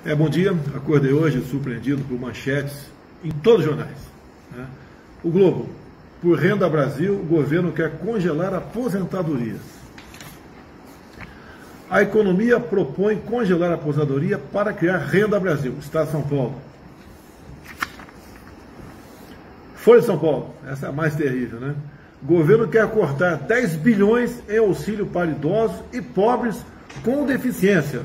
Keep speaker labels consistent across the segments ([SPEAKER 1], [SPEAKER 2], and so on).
[SPEAKER 1] Bom dia, acordei hoje surpreendido por manchetes em todos os jornais. O Globo, por Renda Brasil, o governo quer congelar aposentadorias. A economia propõe congelar a aposentadoria para criar Renda Brasil, Estado de São Paulo. Folha de São Paulo, essa é a mais terrível, né? O governo quer cortar 10 bilhões em auxílio para idosos e pobres com deficiência.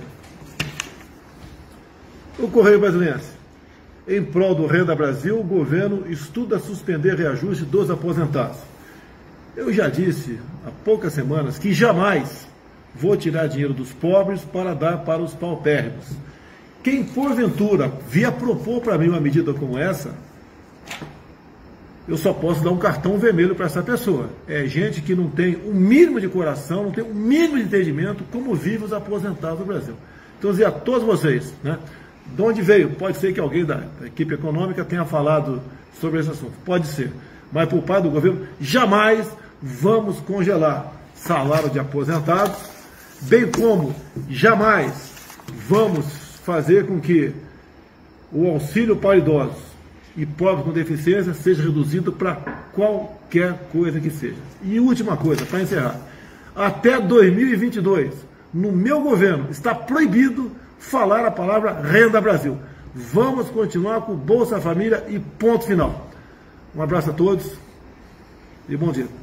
[SPEAKER 1] O Correio Brasiliense. Em prol do Renda Brasil, o governo estuda suspender reajuste dos aposentados. Eu já disse há poucas semanas que jamais vou tirar dinheiro dos pobres para dar para os paupérrimos. Quem porventura vier propor para mim uma medida como essa, eu só posso dar um cartão vermelho para essa pessoa. É gente que não tem o mínimo de coração, não tem o mínimo de entendimento como vivem os aposentados do Brasil. Então, dizer a todos vocês, né? De onde veio? Pode ser que alguém da equipe econômica tenha falado sobre esse assunto. Pode ser. Mas por parte do governo, jamais vamos congelar salário de aposentados, bem como jamais vamos fazer com que o auxílio para idosos e pobres com deficiência seja reduzido para qualquer coisa que seja. E última coisa, para encerrar. Até 2022, no meu governo, está proibido falar a palavra Renda Brasil. Vamos continuar com Bolsa Família e ponto final. Um abraço a todos e bom dia.